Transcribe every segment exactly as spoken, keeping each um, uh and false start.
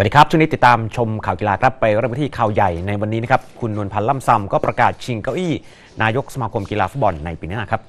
สวัสดีครับช่วงนี้ติดตามชมข่าวกีฬาครับไปเริ่มที่ข่าวใหญ่ในวันนี้นะครับคุณนวลพันธ์ล่ำซำก็ประกาศชิงเก้าอี้นายกสมาคมกีฬาฟุตบอลในปีหน้าครับ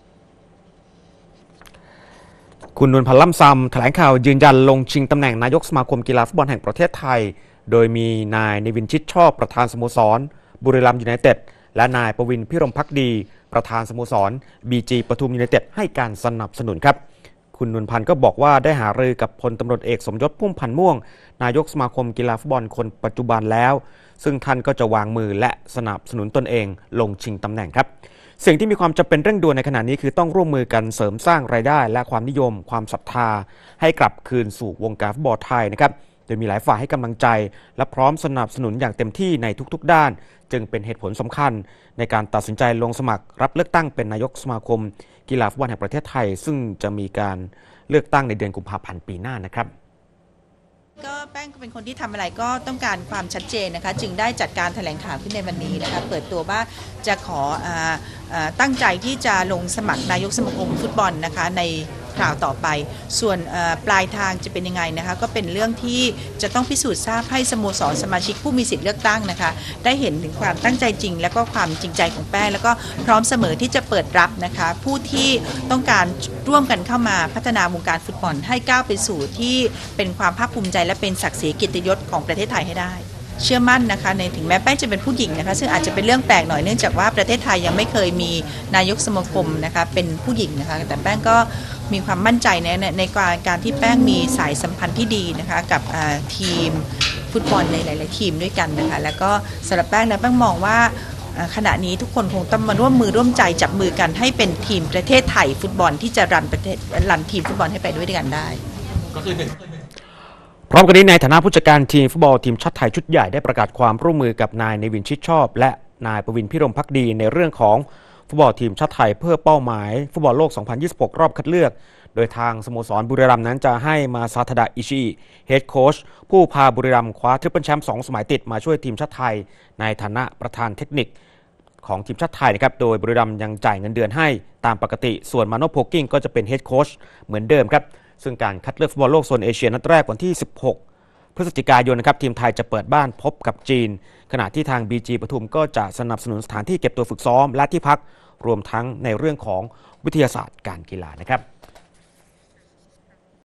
คุณนวลพันธ์ล่ำซำแถลงข่าวยืนยันลงชิงตำแหน่งนายกสมาคมกีฬาฟุตบอลแห่งประเทศไทยโดยมีนายเนวินชิดชอบประธานสโมสรบุรีรัมย์ยูไนเต็ดและนายประวินพิรมภักดีประธานสโมสร บี จี ปทุมยูไนเต็ดให้การสนับสนุนครับคุณนวลพันธ์ก็บอกว่าได้หารือกับพลตำรวจเอกสมยศพุ่มพันธ์ม่วงนายกสมาคมกีฬาฟุตบอลคนปัจจุบันแล้วซึ่งท่านก็จะวางมือและสนับสนุนตนเองลงชิงตำแหน่งครับสิ่งที่มีความจำเป็นเร่งด่วนในขณะนี้คือต้องร่วมมือกันเสริมสร้างรายได้และความนิยมความศรัทธาให้กลับคืนสู่วงการฟุตบอลไทยนะครับโดยมีหลายฝ่ายให้กำลังใจและพร้อมสนับสนุนอย่างเต็มที่ในทุกๆด้านจึงเป็นเหตุผลสำคัญในการตัดสินใจลงสมัครรับเลือกตั้งเป็นนายกสมาคมกีฬาฟุตบอลแห่งประเทศไทยซึ่งจะมีการเลือกตั้งในเดือนกุมภาพันธ์ปีหน้านะครับก็แป้งก็เป็นคนที่ทำอะไรก็ต้องการความชัดเจนนะคะจึงได้จัดการแถลงข่าวขึ้นในวันนี้นะคะเปิดตัวว่าจะขอตั้งใจที่จะลงสมัครนายกสมาคมฟุตบอลนะคะในคราวต่อไปส่วนปลายทางจะเป็นยังไงนะคะก็เป็นเรื่องที่จะต้องพิสูจน์ทราบให้สโมสรสมาชิกผู้มีสิทธิ์เลือกตั้งนะคะได้เห็นถึงความตั้งใจจริงและก็ความจริงใจของแป้งแล้วก็พร้อมเสมอที่จะเปิดรับนะคะผู้ที่ต้องการร่วมกันเข้ามาพัฒนาวงการฟุตบอลให้ก้าวไปสู่ที่เป็นความภาคภูมิใจและเป็นศักดิ์ศรีเกียรติยศของประเทศไทยให้ได้เชื่อมั่นนะคะในถึงแม้แป้งจะเป็นผู้หญิงนะคะซึ่งอาจจะเป็นเรื่องแปลกหน่อยเนื่องจากว่าประเทศไทยยังไม่เคยมีนายกสมาคมนะคะเป็นผู้หญิงนะคะแต่แป้งก็มีความมั่นใจในในการการที่แป้งมีสายสัมพันธ์ที่ดีนะคะกับทีมฟุตบอลในหลายๆทีมด้วยกันนะคะแล้วก็สำหรับแป้งนะแป้งมองว่าขณะนี้ทุกคนคงต้องมาร่วมมือร่วมใจจับมือกันให้เป็นทีมประเทศไทยฟุตบอลที่จะรันประเทศรันทีมฟุตบอลให้ไปด้วยกันได้ก็คือหนึ่งพร้อมกันนี้ในฐานะผู้จัดการทีมฟุตบอลทีมชาติไทยชุดใหญ่ได้ประกาศความร่วมมือกับนายเนวินชิดชอบและนายประวินพิรมภักดีในเรื่องของฟุตบอลทีมชาติไทยเพื่อเป้าหมายฟุตบอลโลก สองพันยี่สิบหก รอบคัดเลือกโดยทางสโมสรบุรีรัมย์นั้นจะให้มาซาทาดะอิชิเฮดโค้ชผู้พาบุรีรัมย์คว้าทริปเปิลแชมป์สองสมัยติดมาช่วยทีมชาติไทยในฐานะประธานเทคนิคของทีมชาติไทยนะครับโดยบุรีรัมย์ยังจ่ายเงินเดือนให้ตามปกติส่วนมาโนโพกิ้งก็จะเป็นเฮดโค้ชเหมือนเดิมครับซึ่งการคัดเลือกฟุตบอลโลกโซนเอเชียนัดแรกวันที่สิบหกพฤศจิกายนนะครับทีมไทยจะเปิดบ้านพบกับจีนขณะที่ทาง บี จี ปทุมก็จะสนับสนุนสถานที่เก็บตัวฝึกซ้อมและที่พักรวมทั้งในเรื่องของวิทยาศาสตร์การกีฬานะครับ